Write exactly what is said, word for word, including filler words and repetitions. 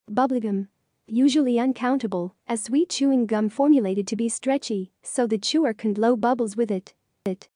Bubblegum. Usually uncountable, a sweet chewing gum formulated to be stretchy so the chewer can blow bubbles with it.